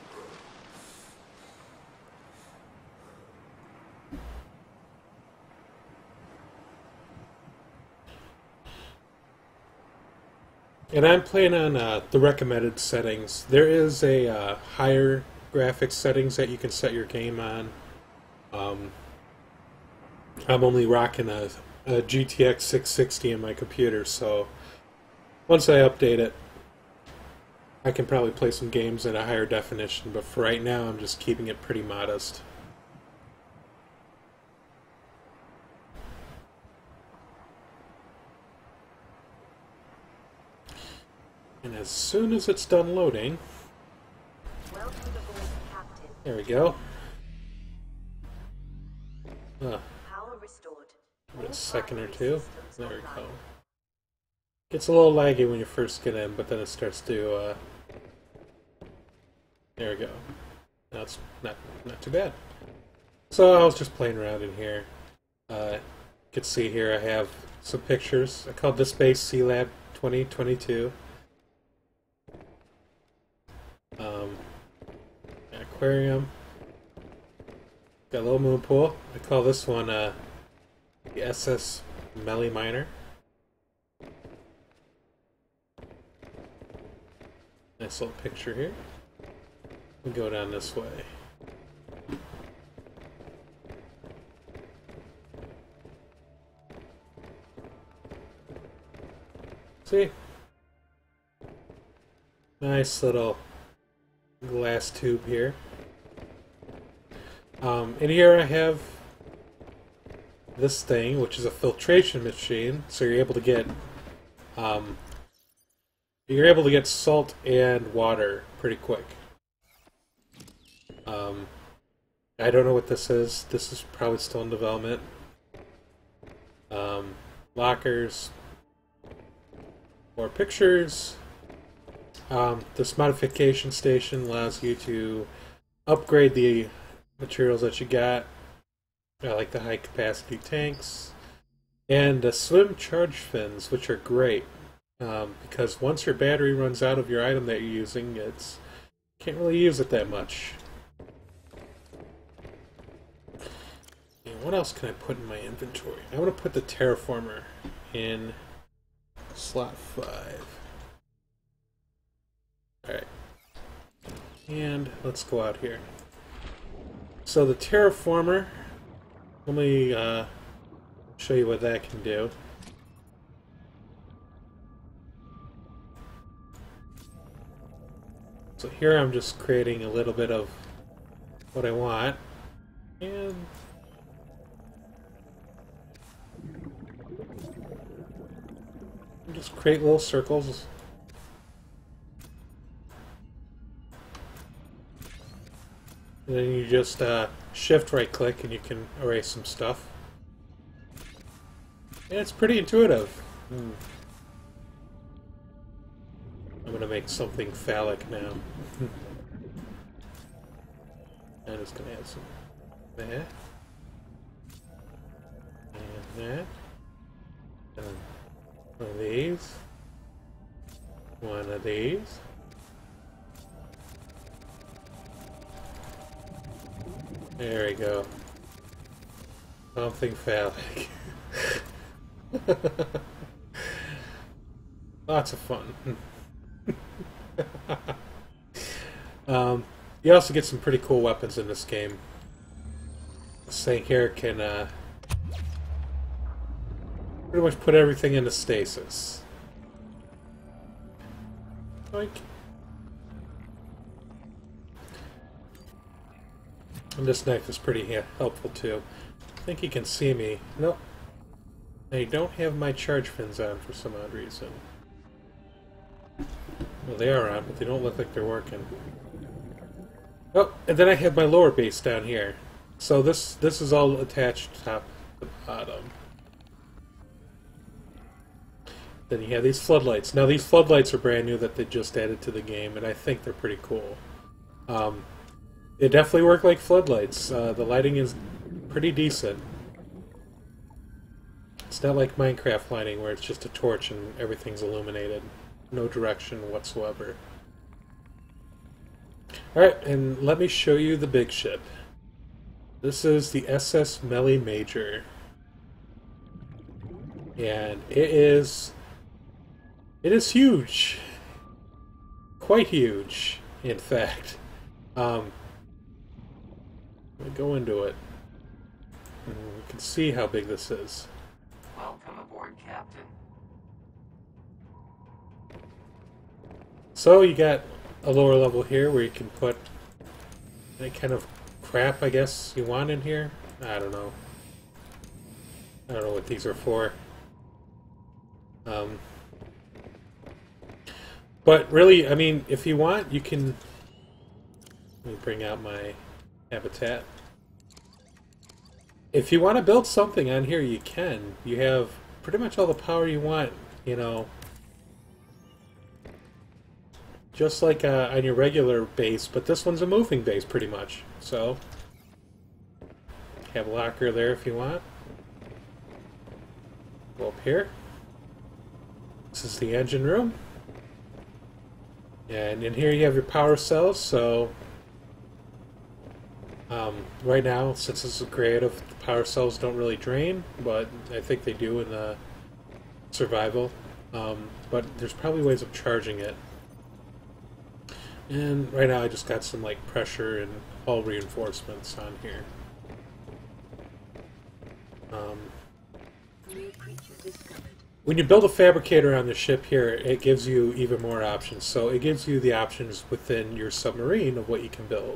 Speaker 1: And I'm playing on uh, the recommended settings. There is a uh, higher graphics settings that you can set your game on. Um, I'm only rocking a, a G T X six sixty in my computer, so once I update it, I can probably play some games in a higher definition, but for right now I'm just keeping it pretty modest. And as soon as it's done loading, there we go. Uh, give it a second or two. There we go. It's a little laggy when you first get in, but then it starts to, uh, there we go. That's not not too bad. So I was just playing around in here. Uh, you can see here I have some pictures. I called this base Sea Lab twenty twenty-two. Um, aquarium. Got a little moon pool. I call this one uh, the S S Melly Miner. Nice little picture here. We go down this way. See? Nice little glass tube here. Um, in here I have this thing, which is a filtration machine, so you're able to get um, you're able to get salt and water pretty quick. Um, I don't know what this is. This is probably still in development. Um, lockers. More pictures. Um, this modification station allows you to upgrade the materials that you got. I like the high capacity tanks. And the swim charge fins, which are great. Um, because once your battery runs out of your item that you're using, it's can't really use it that much. And what else can I put in my inventory? I want to put the terraformer in slot five. Alright. And let's go out here. So the terraformer, let me uh, show you what that can do. So here I'm just creating a little bit of what I want. And just create little circles. And then you just uh, shift right click and you can erase some stuff. And it's pretty intuitive. Hmm. I'm gonna make something phallic now. I'm just gonna add some that. And that. And one of these. One of these. There we go. Something phallic. Lots of fun. um, you also get some pretty cool weapons in this game. This thing here can uh, pretty much put everything into stasis. Like, and this knife is pretty helpful too. I think you can see me. Nope. I don't have my charge fins on for some odd reason. Well, they are on, but they don't look like they're working. Oh, and then I have my lower base down here. So this this is all attached top to bottom. Then you have these floodlights. Now these floodlights are brand new that they just added to the game, and I think they're pretty cool. Um, they definitely work like floodlights. Uh, the lighting is pretty decent. It's not like Minecraft lighting where it's just a torch and everything's illuminated. No direction whatsoever. Alright, and let me show you the big ship. This is the S S Melly Major. And it is... It is huge. Quite huge, in fact. Um, let me go into it. And you can see how big this is.
Speaker 4: Welcome aboard, Captain.
Speaker 1: So you got a lower level here where you can put any kind of crap, I guess, you want in here. I don't know. I don't know what these are for. Um, but really, I mean, if you want, you can... Let me bring out my habitat. If you want to build something on here, you can. You have pretty much all the power you want, you know. just like uh, on your regular base, but this one's a moving base pretty much. So, have a locker there if you want. Go up here. This is the engine room. And in here you have your power cells, so um, right now, since this is creative, the power cells don't really drain, but I think they do in the survival. Um, but there's probably ways of charging it. And right now I just got some like pressure and hull reinforcements on here. Um,
Speaker 2: New creature discovered.
Speaker 1: when you build a fabricator on the ship here, it gives you even more options. So it gives you the options within your submarine of what you can build.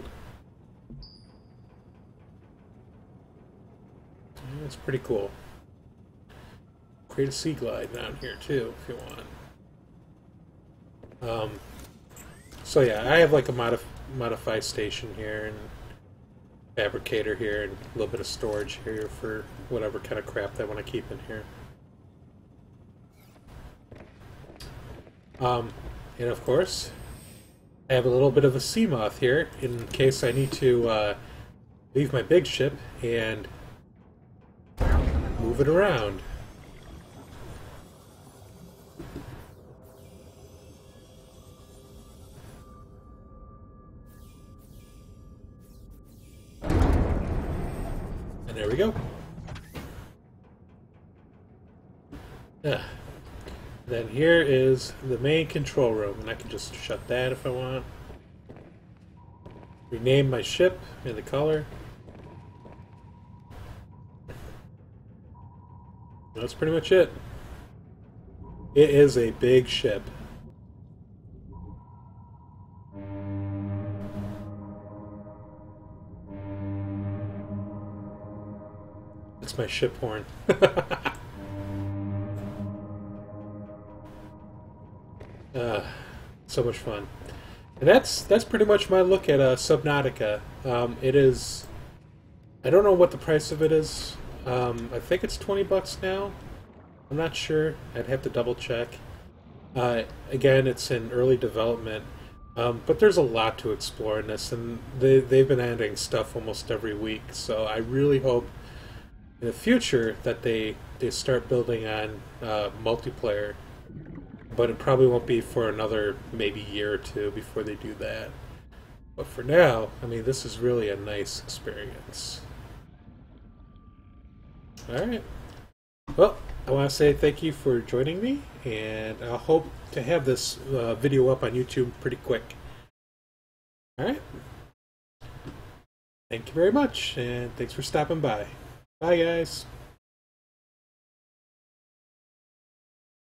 Speaker 1: That's pretty cool. Create a sea glide down here too, if you want. Um, so yeah, I have like a modif modify station here and fabricator here and a little bit of storage here for whatever kind of crap I want to keep in here. Um, and of course, I have a little bit of a sea moth here in case I need to uh, leave my big ship and move it around. And there we go. Ah. Then here is the main control room, and I can just shut that if I want. Rename my ship and the color. That's pretty much it. It is a big ship. It's my ship horn. uh, so much fun. And that's that's pretty much my look at uh, Subnautica. Um, it is... I don't know what the price of it is. Um, I think it's twenty bucks now. I'm not sure. I'd have to double check. Uh, again, it's in early development. Um, but there's a lot to explore in this, and they, they've been adding stuff almost every week. So I really hope in the future that they, they start building on uh, multiplayer. But it probably won't be for another maybe year or two before they do that. But for now, I mean, this is really a nice experience. Alright. Well, I want to say thank you for joining me, and I hope to have this uh, video up on YouTube pretty quick. Alright. Thank you very much, and thanks for stopping by. Bye, guys.